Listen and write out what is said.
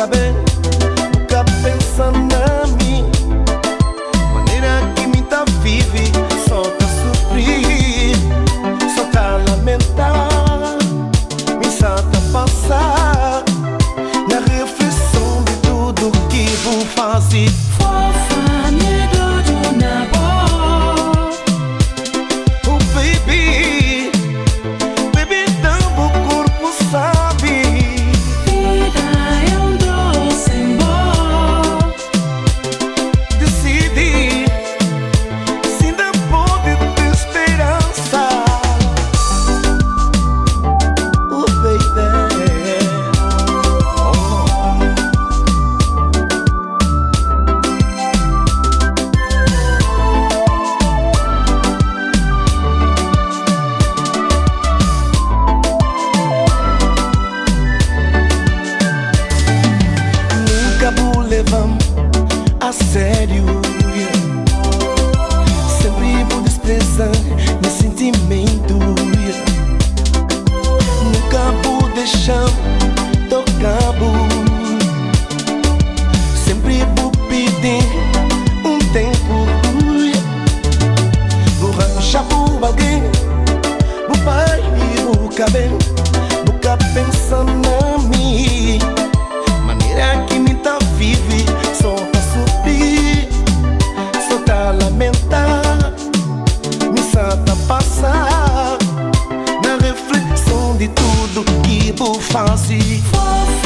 bem, nunca pensa na mim. Maneira que me tá vive, só tá sofrer, só tá lamentar, me só tá passar na reflexão de tudo que vou fazer. Fofa, medo do namoro. Oh baby, baby, dá-me o corpo, sabe? Vida é um doce amor. Decidi, se ainda pode ter esperança. Oh baby, oh. Nunca vou levar a sério, yeah. Sempre vou desprezar meu sentimento, yeah. Nunca vou deixar tocar, sempre vou pedir um tempo, yeah. Vou arranjar por alguém, vou pai e vou caber, nunca pensa na mim. Maneira que me tá vive, só tá sofrer, só tá lamentar, me só tá passar na reflexão de tudo que vou fazer. Fofa,